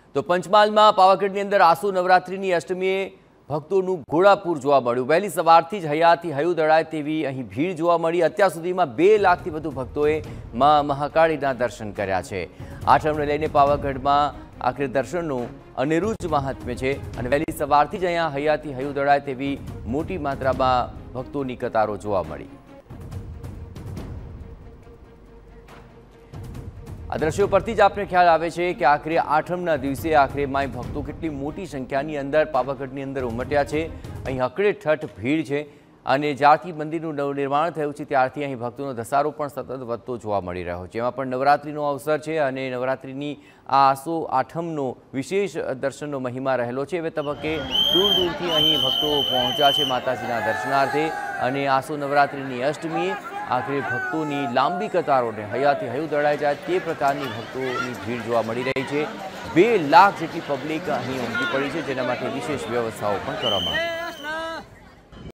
તો પંચમહાલમાં પાવાગઢની અંદર આસો નવરાત્રિની અષ્ટમીએ ભક્તોનું ઘોડાપૂર જોવા મળ્યું। વહેલી સવારથી જ હૈયાથી હૈયું દળાય તેવી અહીં ભીડ જોવા મળી। અત્યાર સુધીમાં 2 લાખથી વધુ ભક્તોએ મા મહાકાળીના દર્શન કર્યા છે। આઠમને લઈને પાવાગઢમાં આખરે દર્શનનું અનેરું જ મહાત્મ્ય છે અને વહેલી સવારથી જ અહીંયા હૈયાથી હૈયું દળાય તેવી મોટી માત્રામાં ભક્તોની કતારો જોવા મળી। આ દ્રશ્યો પરથી જ આપને ખ્યાલ આવે છે કે આખરે આઠમના દિવસે આખરે માય ભક્તો કેટલી મોટી સંખ્યાની અંદર પાવાગઢની અંદર ઉમટ્યા છે। અહીં હકડેઠઠ ભીડ છે અને જ્યારથી મંદિરનું નવનિર્માણ થયું છે ત્યારથી અહીં ભક્તોનો ધસારો પણ સતત વધતો જોવા મળી રહ્યો છે। એમાં પણ નવરાત્રિનો અવસર છે અને નવરાત્રિની આ આસો આઠમનો વિશેષ દર્શનનો મહિમા રહેલો છે। હવે તબક્કે દૂર દૂરથી અહીં ભક્તો પહોંચ્યા છે માતાજીના દર્શનાર્થે અને આસો નવરાત્રિની અષ્ટમીએ આખરે ભક્તોની લાંબી કતારોને હૈયાથી હૈયું દળાઈ જાય તે પ્રકારની ભક્તોની ભીડ જોવા મળી રહી છે। 2 લાખ જેટલી પબ્લિક અહીં ઉમટી પડી છે, જેના માટે વિશેષ વ્યવસ્થાઓ પણ કરવામાં આવી।